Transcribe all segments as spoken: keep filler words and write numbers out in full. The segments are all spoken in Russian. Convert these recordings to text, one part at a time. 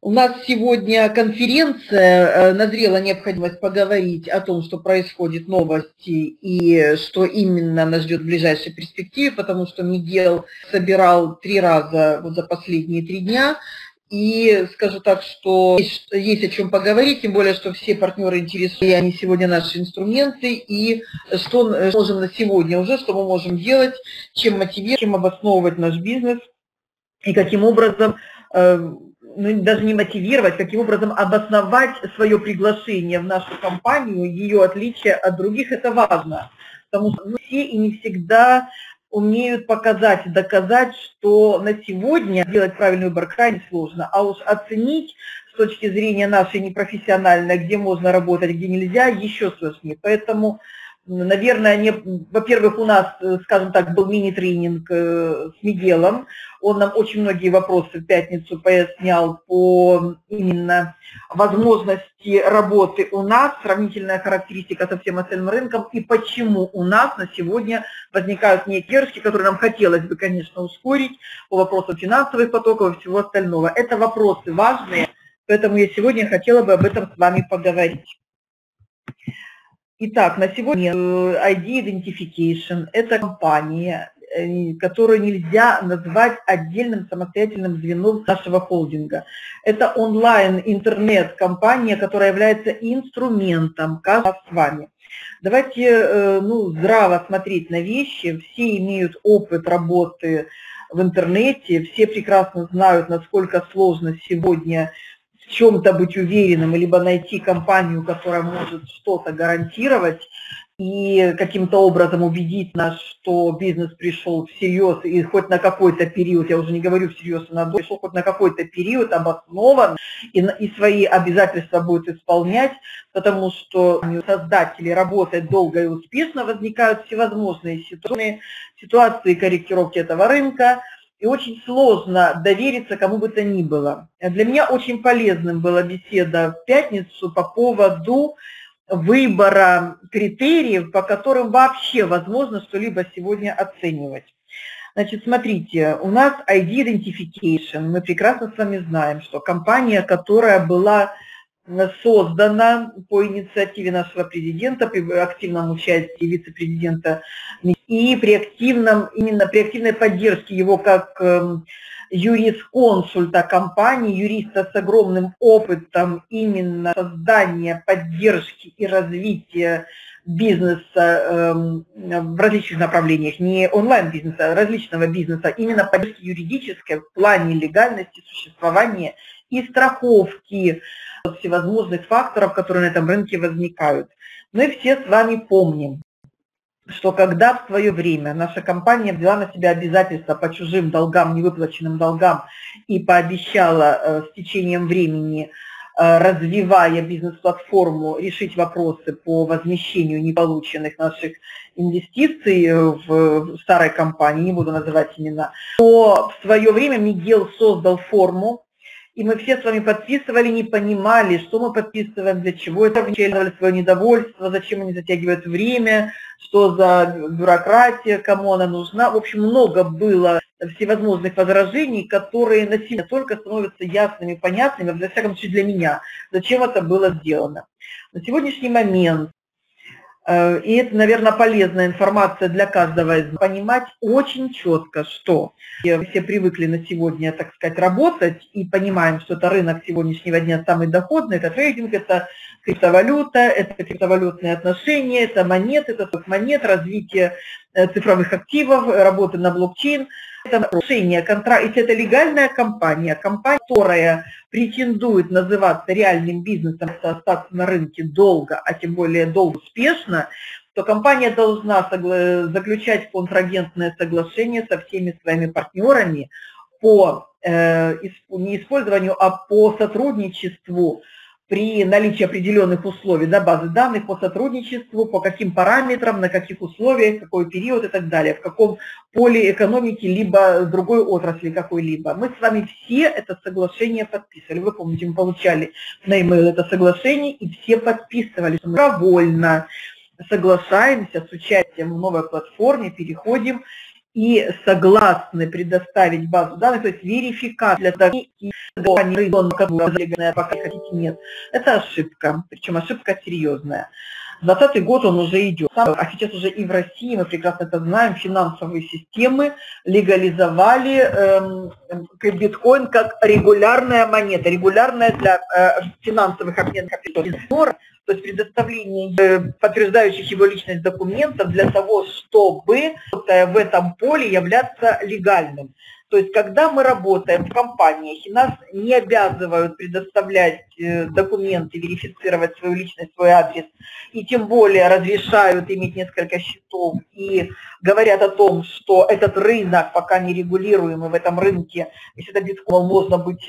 У нас сегодня конференция, назрела необходимость поговорить о том, что происходит, новости и что именно нас ждет в ближайшей перспективе, потому что Мигел собирал три раза вот за последние три дня. И скажу так, что есть, есть о чем поговорить, тем более, что все партнеры интересуют, и они сегодня наши инструменты, и что можем на сегодня уже, что мы можем делать, чем мотивировать, чем обосновывать наш бизнес, и каким образом, ну, даже не мотивировать, каким образом обосновать свое приглашение в нашу компанию, ее отличие от других, это важно, потому что мы все и не всегда умеют показать и доказать, что на сегодня сделать правильный выбор крайне сложно, а уж оценить с точки зрения нашей непрофессиональной, где можно работать, где нельзя, еще сложнее. Поэтому, наверное, не, во-первых, у нас, скажем так, был мини-тренинг с Мигелом, он нам очень многие вопросы в пятницу пояснял по именно возможности работы у нас, сравнительная характеристика со всем остальным рынком, и почему у нас на сегодня возникают некие издержки, которые нам хотелось бы, конечно, ускорить по вопросам финансовых потоков и всего остального. Это вопросы важные, поэтому я сегодня хотела бы об этом с вами поговорить. Итак, на сегодня ай ди Identification – это компания, которую нельзя назвать отдельным самостоятельным звеном нашего холдинга. Это онлайн-интернет-компания, которая является инструментом каждого с вами. Давайте ну, здраво смотреть на вещи. Все имеют опыт работы в интернете, все прекрасно знают, насколько сложно сегодня в чем-то быть уверенным, либо найти компанию, которая может что-то гарантировать и каким-то образом убедить нас, что бизнес пришел всерьез и хоть на какой-то период, я уже не говорю всерьез, а пришел хоть на какой-то период обоснован и, и свои обязательства будет исполнять, потому что создатели работают долго и успешно, возникают всевозможные ситуации, ситуации корректировки этого рынка. И очень сложно довериться кому бы то ни было. Для меня очень полезным была беседа в пятницу по поводу выбора критериев, по которым вообще возможно что-либо сегодня оценивать. Значит, смотрите, у нас ай ди Identification, мы прекрасно с вами знаем, что компания, которая была создана по инициативе нашего президента, при активном участии вице-президента и при активном, именно при активной поддержке его как юрисконсульта компании, юриста с огромным опытом именно создания, поддержки и развития бизнеса в различных направлениях, не онлайн-бизнеса, а различного бизнеса, именно поддержки юридической в плане легальности, существования и страховки всевозможных факторов, которые на этом рынке возникают. Мы все с вами помним, что когда в свое время наша компания взяла на себя обязательства по чужим долгам, невыплаченным долгам и пообещала с течением времени, развивая бизнес-платформу, решить вопросы по возмещению неполученных наших инвестиций в старой компании, не буду называть имена, то в свое время Мигел создал форму, и мы все с вами подписывали, не понимали, что мы подписываем, для чего это, вычеркивали свое недовольство, зачем они затягивают время, что за бюрократия, кому она нужна. В общем, много было всевозможных возражений, которые на сегодня только становятся ясными, понятными, во всяком случае для меня, зачем это было сделано. На сегодняшний момент, и это, наверное, полезная информация для каждого из нас, понимать очень четко, что мы все привыкли на сегодня, так сказать, работать и понимаем, что это рынок сегодняшнего дня самый доходный, это трейдинг, это криптовалюта, это криптовалютные отношения, это монеты, это монет, развитие цифровых активов, работы на блокчейн. Это нарушение контракта, если это легальная компания, компания, которая претендует называться реальным бизнесом, остаться на рынке долго, а тем более долго успешно, то компания должна заключать контрагентное соглашение со всеми своими партнерами по э, не использованию, а по сотрудничеству при наличии определенных условий, да, базы данных по сотрудничеству, по каким параметрам, на каких условиях, какой период и так далее, в каком поле экономики, либо другой отрасли какой-либо. Мы с вами все это соглашение подписывали. Вы помните, мы получали на e-mail это соглашение, и все подписывали, что мы добровольно соглашаемся с участием в новой платформе, переходим и согласны предоставить базу данных, то есть верификация для того, пока хотите, нет. Это ошибка, причем ошибка серьезная. двадцатый год он уже идет, а сейчас уже и в России, мы прекрасно это знаем, финансовые системы легализовали эм, биткоин как регулярная монета, регулярная для э, финансовых обменов, то есть предоставление э, подтверждающих его личность документов для того, чтобы в этом поле являться легальным. То есть, когда мы работаем в компаниях, и нас не обязывают предоставлять документы, верифицировать свою личность, свой адрес, и тем более разрешают иметь несколько счетов, и говорят о том, что этот рынок пока не регулируемый, в этом рынке, если это биткоин, можно быть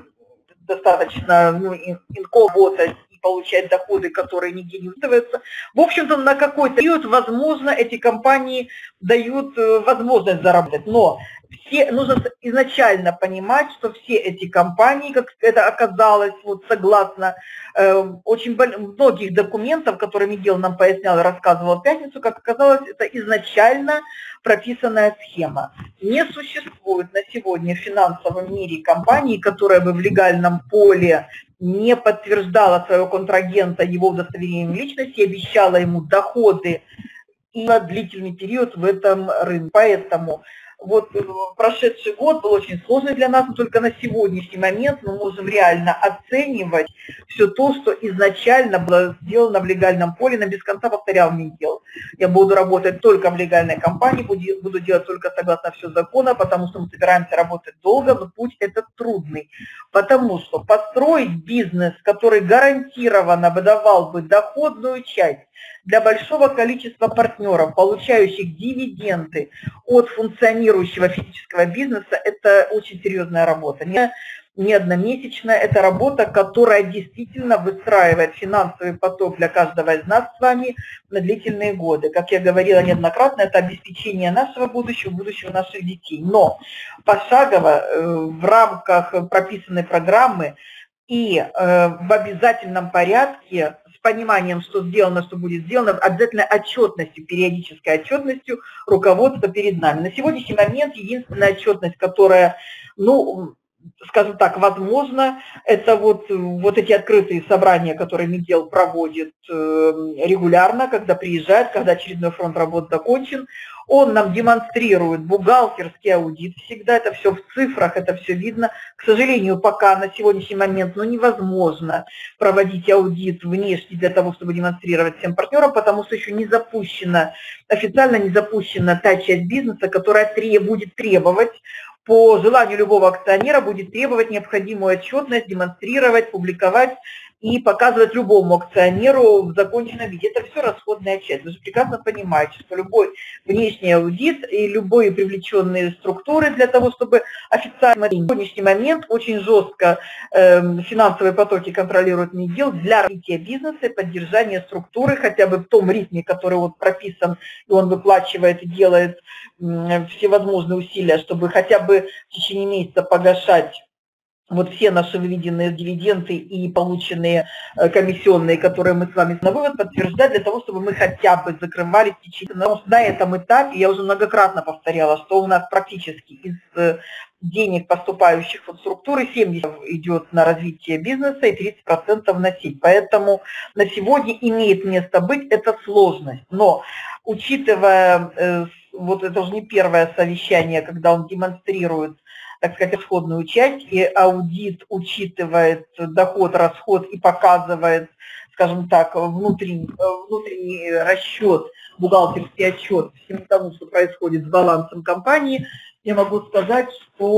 достаточно ну, инком работать и получать доходы, которые нигде не учитываются. В общем-то, на какой-то период, возможно, эти компании дают возможность заработать, но все, нужно изначально понимать, что все эти компании, как это оказалось, вот согласно э, очень многих документов, которые Мигел нам пояснял и рассказывал в пятницу, как оказалось, это изначально прописанная схема. Не существует на сегодня в финансовом мире компании, которая бы в легальном поле не подтверждала своего контрагента его удостоверением личности, обещала ему доходы и на длительный период в этом рынке. Поэтому вот прошедший год был очень сложный для нас, но только на сегодняшний момент мы можем реально оценивать все то, что изначально было сделано в легальном поле. На без конца повторял Мигел. Я буду работать только в легальной компании, буду, буду делать только согласно все закона, потому что мы собираемся работать долго, но путь этот трудный. Потому что построить бизнес, который гарантированно выдавал бы доходную часть для большого количества партнеров, получающих дивиденды от функционирующего физического бизнеса, это очень серьезная работа. Не, не одномесячная, это работа, которая действительно выстраивает финансовый поток для каждого из нас с вами на длительные годы. Как я говорила неоднократно, это обеспечение нашего будущего, будущего наших детей. Но пошагово в рамках прописанной программы и в обязательном порядке, пониманием, что сделано, что будет сделано, обязательно отчетностью, периодической отчетностью руководства перед нами. На сегодняшний момент единственная отчетность, которая, ну, скажем так, возможно, это вот, вот эти открытые собрания, которые Мигел проводит регулярно, когда приезжает, когда очередной фронт работ закончен. Он нам демонстрирует бухгалтерский аудит, всегда это все в цифрах, это все видно. К сожалению, пока на сегодняшний момент ну, невозможно проводить аудит внешний для того, чтобы демонстрировать всем партнерам, потому что еще не запущена, официально не запущена та часть бизнеса, которая будет требовать, по желанию любого акционера, будет требовать необходимую отчетность, демонстрировать, публиковать и показывать любому акционеру в законченном виде. Это все расходная часть. Вы же прекрасно понимаете, что любой внешний аудит и любые привлеченные структуры для того, чтобы официально на сегодняшний момент очень жестко э, финансовые потоки контролирует Мигел для развития бизнеса и поддержания структуры хотя бы в том ритме, который вот прописан, и он выплачивает и делает э, всевозможные усилия, чтобы хотя бы в течение месяца погашать вот все наши выведенные дивиденды и полученные комиссионные, которые мы с вами на вывод подтверждать, для того, чтобы мы хотя бы закрывали в течение. Потому что на этом этапе, я уже многократно повторяла, что у нас практически из денег, поступающих в структуры, семьдесят процентов идет на развитие бизнеса и тридцать процентов на сеть. Поэтому на сегодня имеет место быть эта сложность. Но учитывая, вот это уже не первое совещание, когда он демонстрирует, так сказать, исходную часть, и аудит учитывает доход, расход и показывает, скажем так, внутренний, внутренний расчет, бухгалтерский отчет всему тому, что происходит с балансом компании, я могу сказать,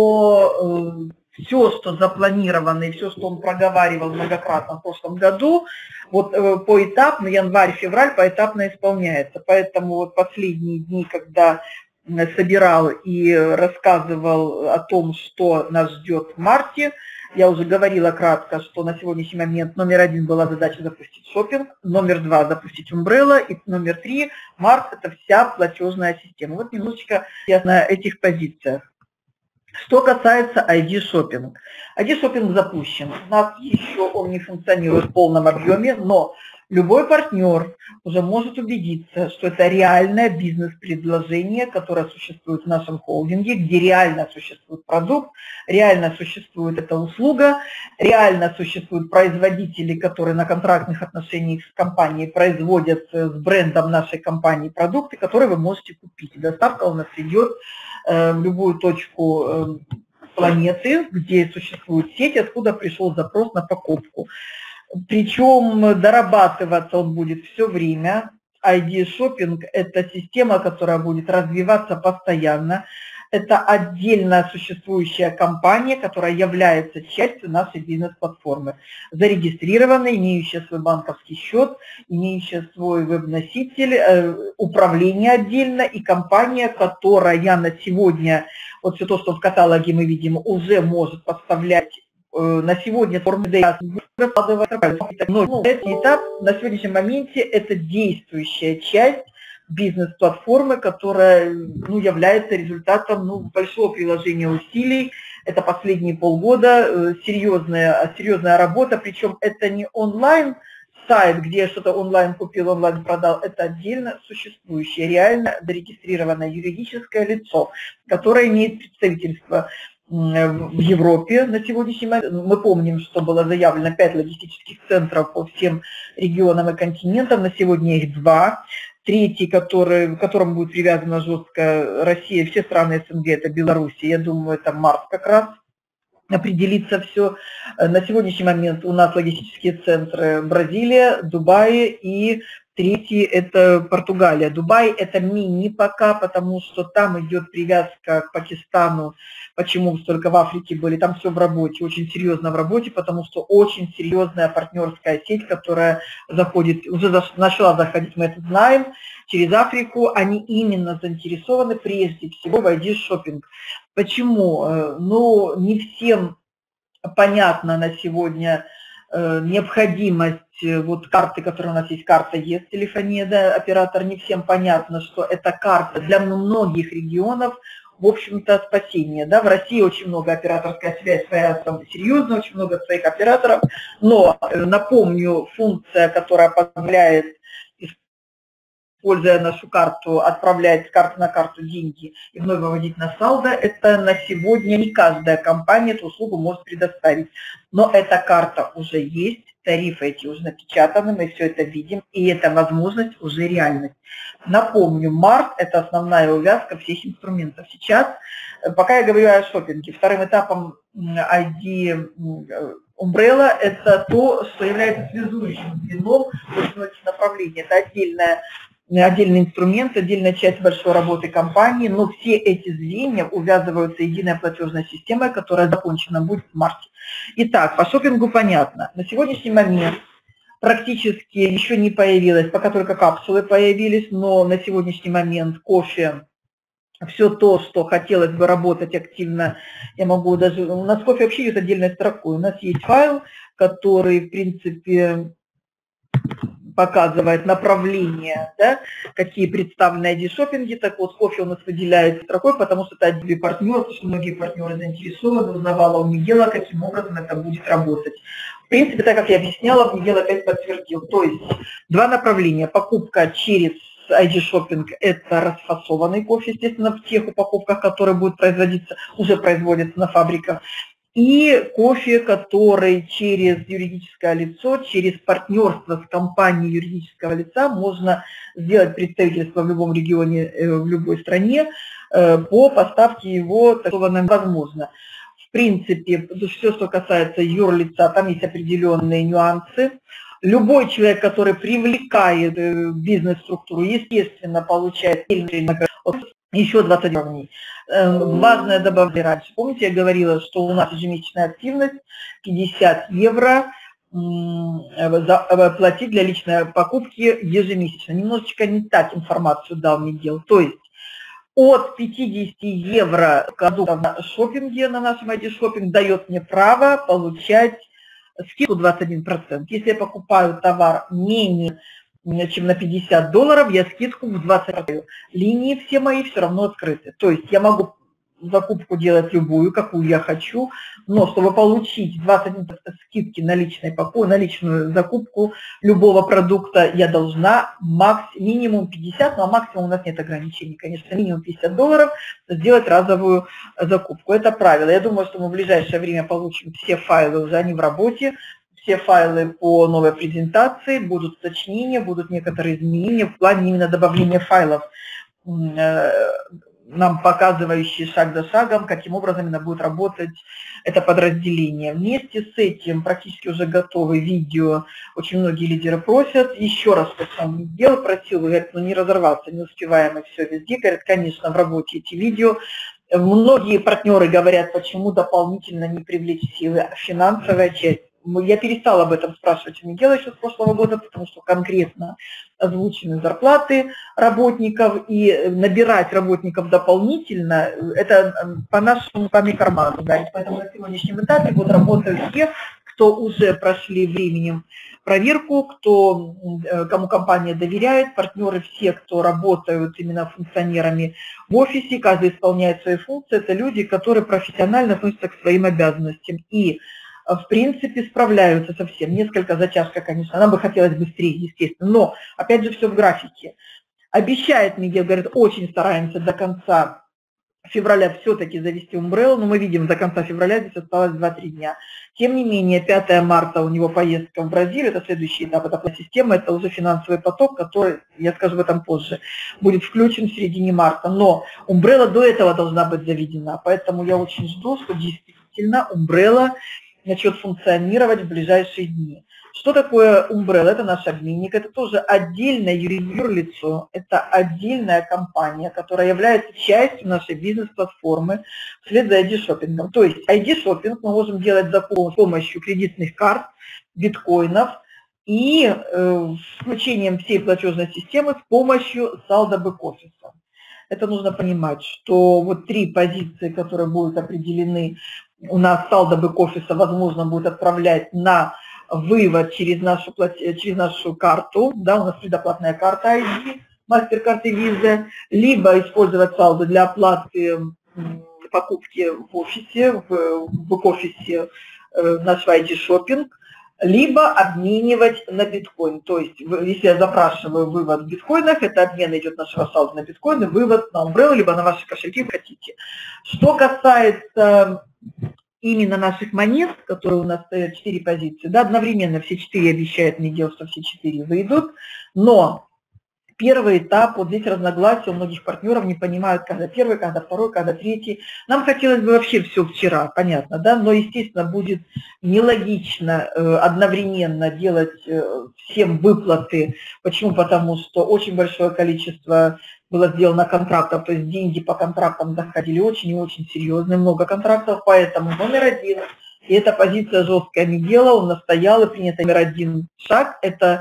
что э, все, что запланировано и все, что он проговаривал многократно в прошлом году, вот э, поэтапно, январь-февраль поэтапно исполняется. Поэтому вот последние дни, когда собирал и рассказывал о том, что нас ждет в марте. Я уже говорила кратко, что на сегодняшний момент номер один была задача запустить шопинг, номер два запустить Umbrella, и номер три март – это вся платежная система. Вот немножечко я на этих позициях. Что касается ай ди шопинг. ай ди шопинг запущен. У нас еще он не функционирует в полном объеме, но любой партнер уже может убедиться, что это реальное бизнес-предложение, которое существует в нашем холдинге, где реально существует продукт, реально существует эта услуга, реально существуют производители, которые на контрактных отношениях с компанией производят с брендом нашей компании продукты, которые вы можете купить. И доставка у нас идет в любую точку планеты, где существует сеть, откуда пришел запрос на покупку. Причем дорабатываться он будет все время. ай ди-шоппинг – это система, которая будет развиваться постоянно. Это отдельно существующая компания, которая является частью нашей бизнес-платформы. Зарегистрированная, имеющая свой банковский счет, имеющая свой веб-носитель, управление отдельно и компания, которая на сегодня, вот все то, что в каталоге мы видим, уже может поставлять на сегодня формы но этот этап на сегодняшнем моменте это действующая часть бизнес-платформы, которая ну, является результатом ну, большого приложения усилий. Это последние полгода, серьезная, серьезная работа, причем это не онлайн сайт, где я что-то онлайн купил, онлайн продал, это отдельно существующее, реально зарегистрированное юридическое лицо, которое имеет представительство в Европе на сегодняшний момент. Мы помним, что было заявлено пять логистических центров по всем регионам и континентам, на сегодня их два. Третий, который, к которому будет привязана жестко Россия, все страны СНГ, это Беларусь, я думаю, это март как раз. Определится все. На сегодняшний момент у нас логистические центры Бразилия, Дубай и третий это Португалия. Дубай это мини пока, потому что там идет привязка к Пакистану. Почему столько в Африке были? Там все в работе, очень серьезно в работе, потому что очень серьезная партнерская сеть, которая заходит, уже начала заходить, мы это знаем, через Африку. Они именно заинтересованы прежде всего в ай ди-шоппинг. Почему? Ну, не всем понятно на сегодня необходимость вот карты, которая у нас есть, карта ЕС, телефония, да, оператор, не всем понятно, что эта карта для многих регионов, в общем-то, спасение. Да? В России очень много операторская связь, своя серьезная, очень много своих операторов, но напомню, функция, которая позволяет, используя нашу карту, отправлять с карты на карту деньги и вновь выводить на салдо, это на сегодня не каждая компания эту услугу может предоставить. Но эта карта уже есть, тарифы эти уже напечатаны, мы все это видим, и эта возможность уже реальность. Напомню, март – это основная увязка всех инструментов. Сейчас, пока я говорю о шоппинге, вторым этапом ай ди Umbrella – это то, что является связующим звеном в многих направлениях. Это отдельная отдельный инструмент, отдельная часть большой работы компании, но все эти звенья увязываются единой платежной системой, которая закончена будет в марте. Итак, по шоппингу понятно. На сегодняшний момент практически еще не появилось, пока только капсулы появились, но на сегодняшний момент кофе, все то, что хотелось бы работать активно, я могу даже... У нас кофе вообще идет отдельной строкой. У нас есть файл, который, в принципе, показывает направление, да, какие представлены ай ди-шоппинги. Так вот, кофе у нас выделяется строкой, потому что это один партнер, потому что многие партнеры заинтересованы, узнавала у Мигела, каким образом это будет работать. В принципе, так как я объясняла, Мигел опять подтвердил. То есть два направления. Покупка через ай ди-шоппинг – это расфасованный кофе, естественно, в тех упаковках, которые будут производиться, уже производятся на фабриках. И кофе, который через юридическое лицо, через партнерство с компанией юридического лица можно сделать представительство в любом регионе, в любой стране, по поставке его, такого нам возможно. В принципе, все, что касается юрлица, там есть определенные нюансы. Любой человек, который привлекает бизнес-структуру, естественно, получает еще двадцать уровней. Важное добавление раньше. Помните, я говорила, что у нас ежемесячная активность пятьдесят евро платить для личной покупки ежемесячно. Немножечко не так информацию дал Мигел. То есть от пятидесяти евро на шоппинге, на нашем ай ди-шоппинг, дает мне право получать скидку двадцать один процент. Если я покупаю товар менее чем на пятьдесят долларов, я скидку в двадцать процентов. Линии все мои все равно открыты. То есть я могу закупку делать любую, какую я хочу, но чтобы получить двадцать процентов скидки на личной покупку, на личную закупку любого продукта, я должна макс, минимум пятьдесят, ну а максимум у нас нет ограничений, конечно, минимум пятьдесят долларов сделать разовую закупку. Это правило. Я думаю, что мы в ближайшее время получим все файлы, уже они в работе, все файлы по новой презентации, будут уточнения, будут некоторые изменения в плане именно добавления файлов, нам показывающие шаг за шагом, каким образом именно будет работать это подразделение. Вместе с этим практически уже готовы видео, очень многие лидеры просят. Еще раз, кто сам не делал, просил, говорят, ну не разорваться, не успеваем и все везде. Говорят, конечно, в работе эти видео. Многие партнеры говорят, почему дополнительно не привлечь силы, финансовая часть. Я перестала об этом спрашивать у Мигела еще с прошлого года, потому что конкретно озвучены зарплаты работников, и набирать работников дополнительно, это по нашему по карману. Да. Поэтому на сегодняшнем этапе вот работают те, кто уже прошли временем проверку, кто, кому компания доверяет, партнеры все, кто работают именно функционерами в офисе, каждый исполняет свои функции, это люди, которые профессионально относятся к своим обязанностям и в принципе, справляются со всем. Несколько затяжка, конечно, нам бы хотелось быстрее, естественно, но, опять же, все в графике. Обещает Мигел, говорит, очень стараемся до конца февраля все-таки завести Umbrella, но мы видим, до конца февраля здесь осталось два-три дня. Тем не менее, пятое марта у него поездка в Бразилию, это следующий этап, это система, это уже финансовый поток, который, я скажу об этом позже, будет включен в середине марта. Но Umbrella до этого должна быть заведена, поэтому я очень жду, что действительно Umbrella начнет функционировать в ближайшие дни. Что такое Umbrella? Это наш обменник, это тоже отдельное юрлицо, это отдельная компания, которая является частью нашей бизнес-платформы вслед за ай ди-шоппингом. То есть ай ди-шоппинг мы можем делать с помощью кредитных карт, биткоинов и э, включением всей платежной системы с помощью салдо бэк-офиса. Это нужно понимать, что вот три позиции, которые будут определены у нас салдо бэк-офиса, возможно, будет отправлять на вывод через нашу, через нашу карту, да, у нас предоплатная карта ай ди, мастер-карты Visa, либо использовать салдо для оплаты покупки в офисе, в бэк-офисе нашего ай ди-шоппинг, либо обменивать на биткоин. То есть, если я запрашиваю вывод в биткоинах, это обмен идет нашего салда на биткоины, вывод на Umbrella, либо на ваши кошельки, хотите. Что касается именно наших монет, которые у нас стоят четыре позиции, да, одновременно все четыре обещает Мигел, что все четыре выйдут, но первый этап, вот здесь разногласия у многих партнеров, не понимают, когда первый, когда второй, когда третий. Нам хотелось бы вообще все вчера, понятно, да, но, естественно, будет нелогично одновременно делать всем выплаты. Почему? Потому что очень большое количество было сделано контрактов, то есть деньги по контрактам заходили очень и очень серьезные, много контрактов, поэтому номер один, и эта позиция жесткая Мигела, он настоял, и принят номер один шаг, это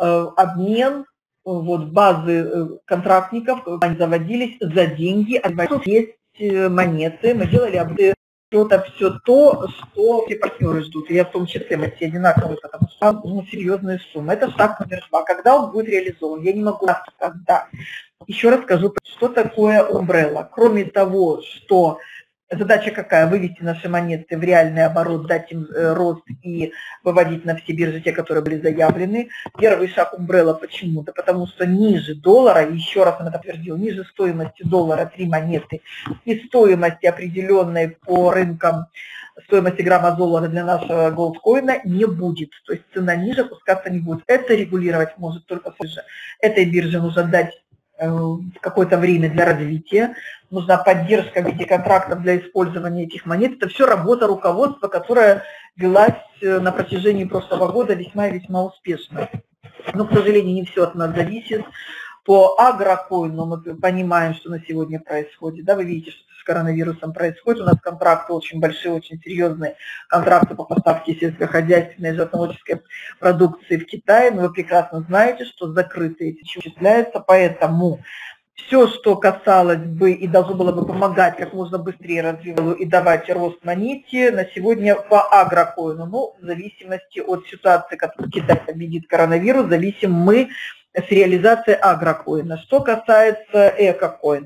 обмен вот базы контрактников, они заводились за деньги, а есть монеты, мы делали обмен. Это все то, что все партнеры ждут, и я в том числе, мы все одинаковые, потому что ну, серьезные суммы. Это шаг номер два. Когда он будет реализован? Я не могу сказать, когда. Еще раз скажу, что такое Umbrella. Кроме того, что задача какая? Вывести наши монеты в реальный оборот, дать им рост и выводить на все биржи, те, которые были заявлены. Первый шаг Umbrella почему? Да потому что ниже доллара, еще раз он это подтвердил, ниже стоимости доллара три монеты и стоимости определенной по рынкам стоимости грамма доллара для нашего голдкоина не будет. То есть цена ниже опускаться не будет. Это регулировать может только биржа. Этой бирже нужно дать какое-то время для развития, нужна поддержка в виде контрактов для использования этих монет. Это все работа руководства, которая велась на протяжении прошлого года весьма и весьма успешно. Но, к сожалению, не все от нас зависит. По агрокоину мы понимаем, что на сегодня происходит. Да, вы видите, что с коронавирусом происходит. У нас контракты очень большие, очень серьезные. Контракты по поставке сельскохозяйственной и животноводческой продукции в Китае. Но вы прекрасно знаете, что закрытые эти исчисляются. Поэтому все, что касалось бы и должно было бы помогать как можно быстрее развивать и давать рост монете, на сегодня по агрокоину. Ну, в зависимости от ситуации, которую Китай победит коронавирус, зависим мы с реализацией агрокоина. Что касается экокоин.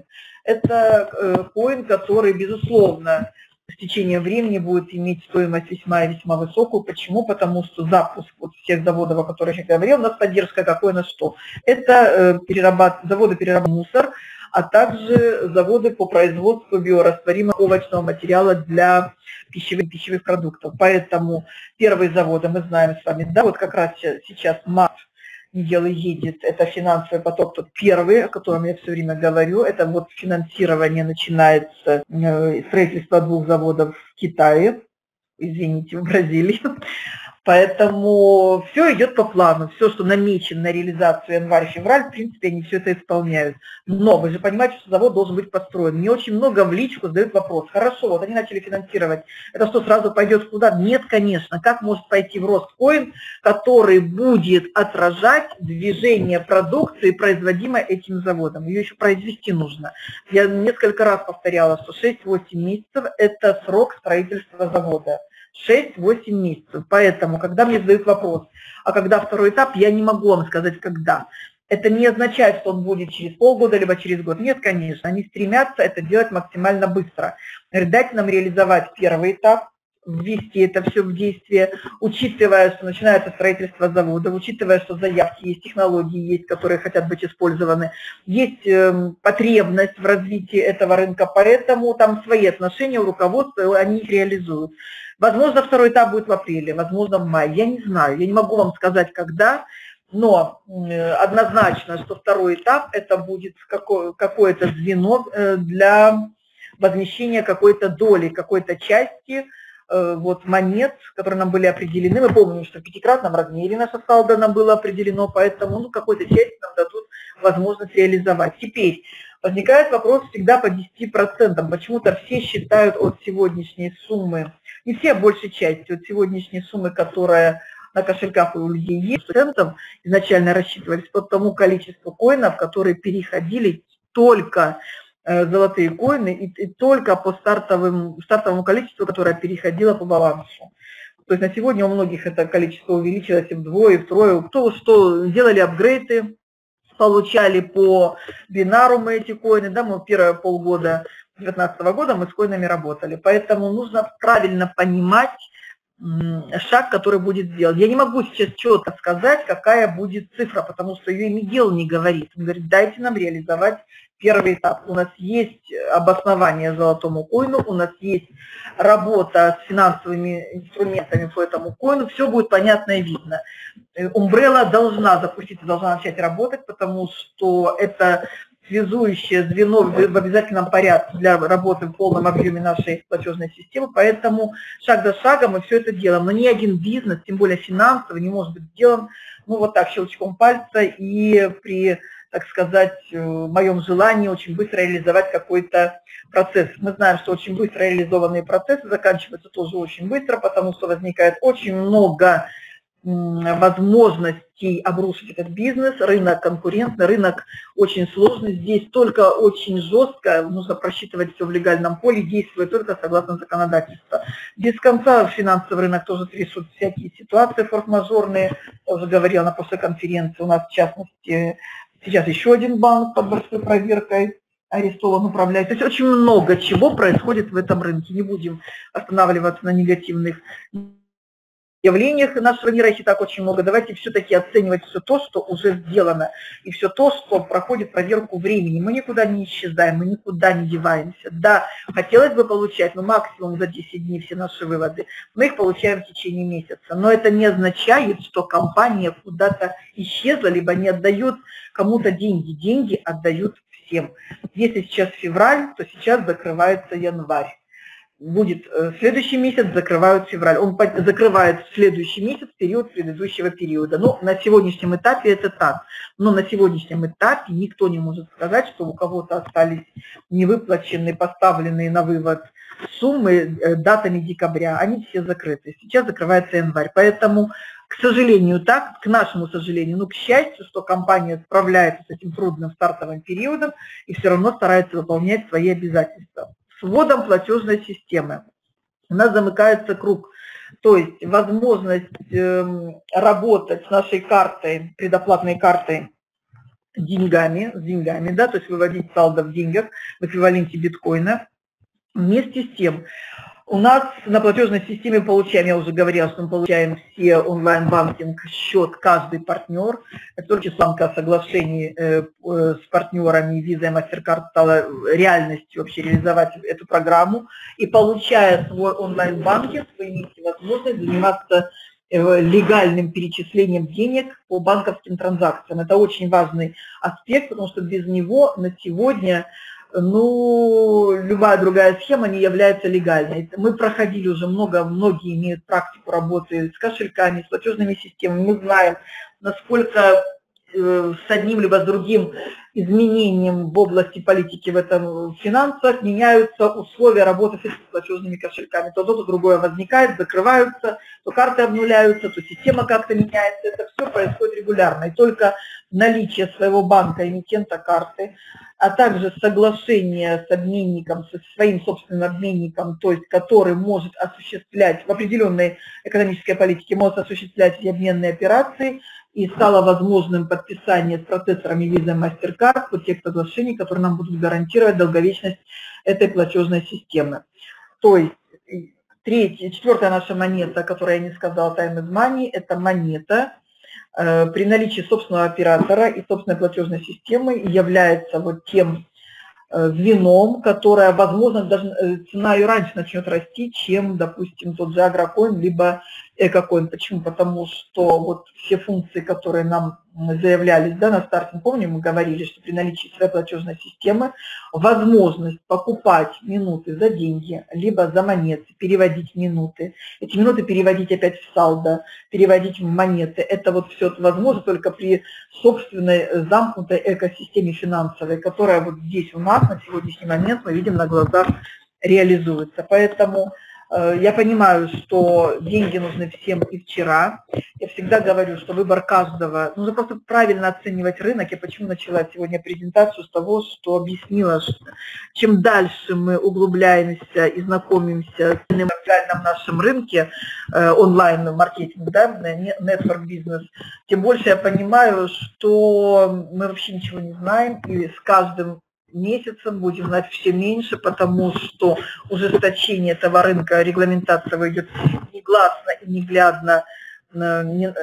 Это коин, который, безусловно, с течением времени будет иметь стоимость весьма и весьма высокую. Почему? Потому что запуск вот всех заводов, о которых я говорил, у нас поддержка какой на что? Это перерабат... заводы перерабатывают мусор, а также заводы по производству биорастворимого овощного материала для пищевых, пищевых продуктов. Поэтому первые заводы, мы знаем с вами, да, вот как раз сейчас МАП дело едет, это финансовый поток, тот первый, о котором я все время говорю, это вот финансирование начинается, строительство двух заводов в Китае, извините, в Бразилии. Поэтому все идет по плану, все, что намечено на реализацию январь-февраль, в принципе, они все это исполняют. Но вы же понимаете, что завод должен быть построен. Мне очень много в личку задают вопрос. Хорошо, вот они начали финансировать. Это что, сразу пойдет куда? Нет, конечно. Как может пойти в рост коин, который будет отражать движение продукции, производимой этим заводом? Ее еще произвести нужно. Я несколько раз повторяла, что шесть-восемь месяцев – это срок строительства завода. шесть-восемь месяцев. Поэтому, когда мне задают вопрос, а когда второй этап, я не могу вам сказать, когда. Это не означает, что он будет через полгода, либо через год. Нет, конечно, они стремятся это делать максимально быстро. Дайте нам реализовать первый этап, ввести это все в действие, учитывая, что начинается строительство завода, учитывая, что заявки есть, технологии есть, которые хотят быть использованы, есть э, потребность в развитии этого рынка, поэтому там свои отношения у руководства, они их реализуют. Возможно, второй этап будет в апреле, возможно, в мае, я не знаю, я не могу вам сказать, когда, но однозначно, что второй этап это будет какое-то звено для возмещения какой-то доли, какой-то части вот, монет, которые нам были определены. Мы помним, что в пятикратном размере наша салда нам было определено, поэтому ну, какой-то часть нам дадут возможность реализовать. Теперь возникает вопрос всегда по десяти процентам. Почему-то все считают от сегодняшней суммы, не все, а большей части, от сегодняшней суммы, которая на кошельках у людей есть, процентов изначально рассчитывались по тому количеству коинов, которые переходили только э, золотые коины и, и только по стартовым, стартовому количеству, которое переходило по балансу. То есть на сегодня у многих это количество увеличилось и вдвое, и втрое. Кто что делали апгрейды, получали по бинару мы эти коины, да, мы первые полгода две тысячи девятнадцатого года мы с коинами работали, поэтому нужно правильно понимать шаг, который будет сделан. Я не могу сейчас четко сказать, какая будет цифра, потому что ее ИМИДел не говорит. Он говорит, дайте нам реализовать первый этап. У нас есть обоснование золотому коину, у нас есть работа с финансовыми инструментами по этому коину, все будет понятно и видно. Umbrella должна запуститься, должна начать работать, потому что это связующее звено в обязательном порядке для работы в полном объеме нашей платежной системы, поэтому шаг за шагом мы все это делаем. Но ни один бизнес, тем более финансовый, не может быть сделан ну, вот так, щелчком пальца и при, так сказать, моем желании очень быстро реализовать какой-то процесс. Мы знаем, что очень быстро реализованные процессы заканчиваются тоже очень быстро, потому что возникает очень много возможностей обрушить этот бизнес, рынок конкурентный, рынок очень сложный, здесь только очень жестко, нужно просчитывать все в легальном поле, действует только согласно законодательству. Без конца финансовый рынок тоже трясут всякие ситуации форс-мажорные, я уже говорила на прошлой конференции, у нас в частности сейчас еще один банк под большой проверкой арестован, управляет. То есть очень много чего происходит в этом рынке, не будем останавливаться на негативных явлениях нашего мира, их и так очень много. Давайте все-таки оценивать все то, что уже сделано, и все то, что проходит проверку времени. Мы никуда не исчезаем, мы никуда не деваемся. Да, хотелось бы получать, но максимум за десять дней все наши выводы. Мы их получаем в течение месяца. Но это не означает, что компания куда-то исчезла, либо не отдает кому-то деньги. Деньги отдают всем. Если сейчас февраль, то сейчас закрывается январь. Будет следующий месяц, закрывают февраль. Он закрывает следующий месяц период предыдущего периода. Но на сегодняшнем этапе это так. Но на сегодняшнем этапе никто не может сказать, что у кого-то остались невыплаченные, поставленные на вывод суммы датами декабря. Они все закрыты. Сейчас закрывается январь. Поэтому, к сожалению, так, к нашему сожалению, но к счастью, что компания справляется с этим трудным стартовым периодом и все равно старается выполнять свои обязательства. С вводом платежной системы у нас замыкается круг, то есть возможность э, работать с нашей картой, предоплатной картой деньгами, с деньгами, да, то есть выводить салдо в деньгах в эквиваленте биткоина. Вместе с тем, у нас на платежной системе получаем, я уже говорила, что мы получаем все онлайн-банкинг счет, каждый партнер. Как только банка о соглашении э, э, с партнерами Visa и MasterCard стала реальностью вообще реализовать эту программу, и получая свой онлайн-банкинг, вы имеете возможность заниматься э, легальным перечислением денег по банковским транзакциям. Это очень важный аспект, потому что без него на сегодня ну, любая другая схема не является легальной. Мы проходили уже много, многие имеют практику работы с кошельками, с платежными системами. Мы знаем, насколько э, с одним либо с другим изменением в области политики в этом финансах меняются условия работы с этими платежными кошельками. То то, то другое возникает, закрываются, то карты обнуляются, то система как-то меняется. Это все происходит регулярно. И только наличие своего банка, эмитента карты, а также соглашение с обменником, со своим собственным обменником, то есть который может осуществлять в определенной экономической политике, может осуществлять все обменные операции, и стало возможным подписание с процессорами Visa и MasterCard по тех соглашений, которые нам будут гарантировать долговечность этой платежной системы. То есть третья, четвертая наша монета, которую я не сказала, Time is Money, это монета, при наличии собственного оператора и собственной платежной системы является вот тем звеном, которое, возможно, даже цена ее раньше начнет расти, чем, допустим, тот же Агрокоин, либо Экокоин. Почему? Потому что вот все функции, которые нам заявлялись, да, на старте, помню, мы говорили, что при наличии своей платежной системы возможность покупать минуты за деньги, либо за монеты, переводить минуты, эти минуты переводить опять в салдо, переводить в монеты, это вот все возможно только при собственной замкнутой экосистеме финансовой, которая вот здесь у нас на сегодняшний момент, мы видим, на глазах реализуется. Поэтому я понимаю, что деньги нужны всем и вчера. Я всегда говорю, что выбор каждого, нужно просто правильно оценивать рынок. Я почему начала сегодня презентацию с того, что объяснила, что чем дальше мы углубляемся и знакомимся с реальном нашем рынке, онлайн-маркетинг, да, нетворк-бизнес, тем больше я понимаю, что мы вообще ничего не знаем, и с каждым месяцем будем знать все меньше, потому что ужесточение этого рынка, регламентация идет негласно и неглядно, не,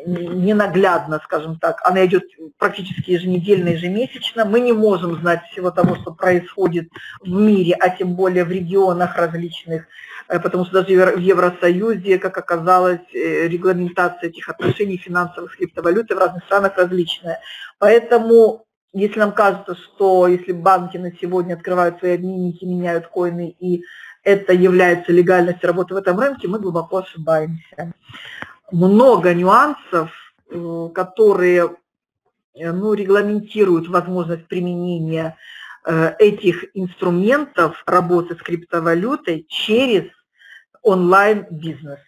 не наглядно, скажем так, она идет практически еженедельно, ежемесячно. Мы не можем знать всего того, что происходит в мире, а тем более в регионах различных, потому что даже в Евросоюзе, как оказалось, регламентация этих отношений финансовых с криптовалютой в разных странах различная. Поэтому если нам кажется, что если банки на сегодня открывают свои обменники, меняют коины, и это является легальностью работы в этом рынке, мы глубоко ошибаемся. Много нюансов, которые ну, регламентируют возможность применения этих инструментов работы с криптовалютой через онлайн-бизнес.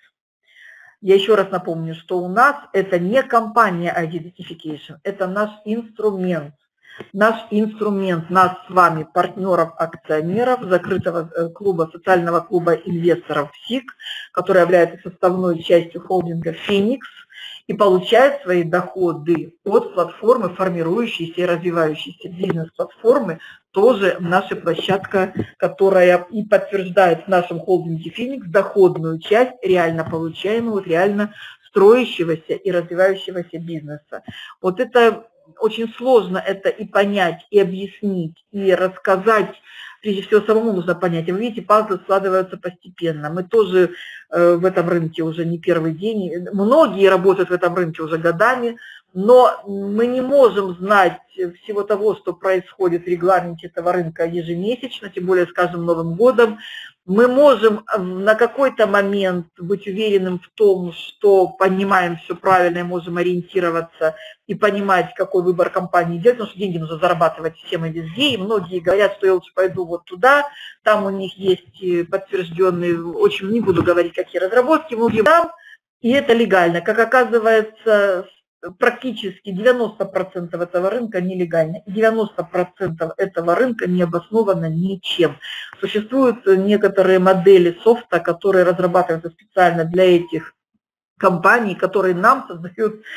Я еще раз напомню, что у нас это не компания Identification, это наш инструмент. Наш инструмент, нас с вами, партнеров, акционеров, закрытого клуба, социального клуба инвесторов СИК, который является составной частью холдинга Феникс и получает свои доходы от платформы, формирующейся и развивающейся бизнес-платформы, тоже наша площадка, которая и подтверждает в нашем холдинге Феникс доходную часть реально получаемого, реально строящегося и развивающегося бизнеса. Вот это очень сложно это и понять, и объяснить, и рассказать. Прежде всего, самому нужно понять. И вы видите, пазлы складываются постепенно. Мы тоже э, в этом рынке уже не первый день. Многие работают в этом рынке уже годами, но мы не можем знать всего того, что происходит в регламенте этого рынка ежемесячно, тем более с каждым Новым годом. Мы можем на какой-то момент быть уверенным в том, что понимаем все правильно и можем ориентироваться и понимать, какой выбор компании делать, потому что деньги нужно зарабатывать всем и везде. И многие говорят, что я лучше пойду вот туда, там у них есть подтвержденные, очень не буду говорить, какие разработки, многие там, и это легально. Как оказывается, практически девяносто процентов этого рынка нелегально, и девяносто процентов этого рынка не обосновано ничем. Существуют некоторые модели софта, которые разрабатываются специально для этих компаний, которые нам создают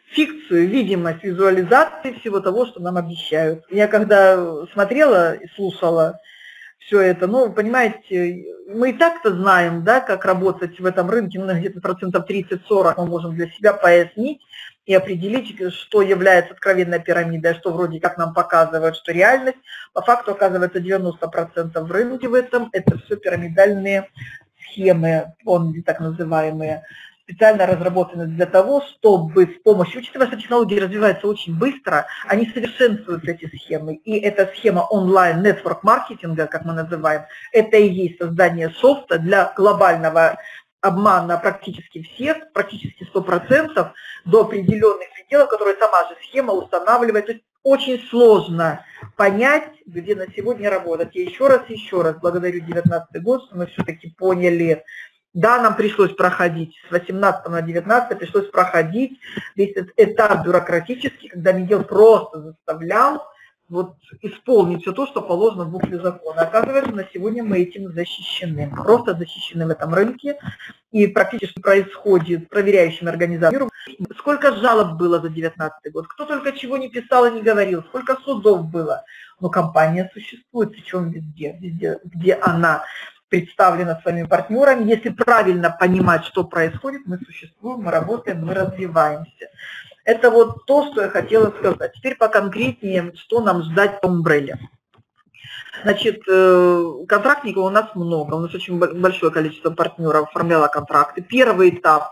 фикцию, видимость, визуализации всего того, что нам обещают. Я когда смотрела и слушала все это, ну, понимаете, мы и так-то знаем, да, как работать в этом рынке, ну, где-то процентов тридцать-сорок мы можем для себя пояснить и определить, что является откровенной пирамидой, что вроде как нам показывают, что реальность. По факту оказывается девяносто процентов в рынке в этом, это все пирамидальные схемы, он так называемые, специально разработаны для того, чтобы с помощью, учитывая, что технологии развиваются очень быстро, они совершенствуют эти схемы. И эта схема онлайн-нетворк-маркетинга, как мы называем, это и есть создание софта для глобального обмана практически всех, практически сто процентов до определенных пределов, которые сама же схема устанавливает. То есть очень сложно понять, где на сегодня работать. Я еще раз, еще раз благодарю девятнадцатый год, что мы все-таки поняли. Да, нам пришлось проходить, с восемнадцатого на девятнадцатый пришлось проходить весь этот этап бюрократический, когда Мигель просто заставлял вот исполнить все то, что положено в букве закона. Оказывается, на сегодня мы этим защищены, просто защищены в этом рынке, и практически происходит проверяющими организациями. Сколько жалоб было за девятнадцатый год, кто только чего не писал и не говорил, сколько судов было, но компания существует, причем везде, везде, где она представлена своими партнерами. Если правильно понимать, что происходит, мы существуем, мы работаем, мы развиваемся. Это вот то, что я хотела сказать. Теперь поконкретнее, что нам ждать по Umbrella. Значит, контрактников у нас много, у нас очень большое количество партнеров оформляло контракты. Первый этап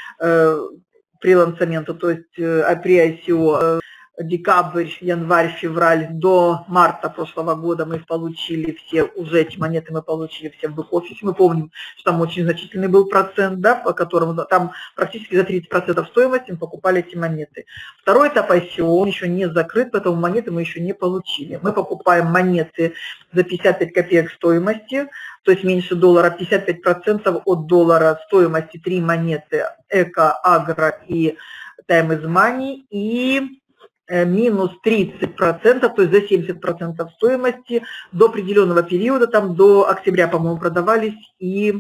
при лансаменту, то есть при ай си о, декабрь, январь, февраль, до марта прошлого года мы их получили все, уже эти монеты мы получили все в бэк-офисе. Мы помним, что там очень значительный был процент, да, по которому там практически за тридцать процентов стоимости мы покупали эти монеты. Второй этап ай си о, он еще не закрыт, поэтому монеты мы еще не получили. Мы покупаем монеты за пятьдесят пять копеек стоимости, то есть меньше доллара, пятьдесят пять процентов от доллара стоимости, три монеты Эко, Агро и Time is Money, и минус тридцать процентов, то есть за семьдесят процентов стоимости до определенного периода, там до октября, по-моему, продавались и